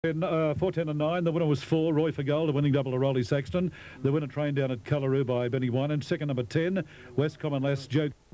4, 10 and 9. The winner was 4, Roy for Gold, a winning double to Rolly Saxton. The winner trained down at Cullaroo by Benny Wine. And second, number 10, West Common Lass, Joe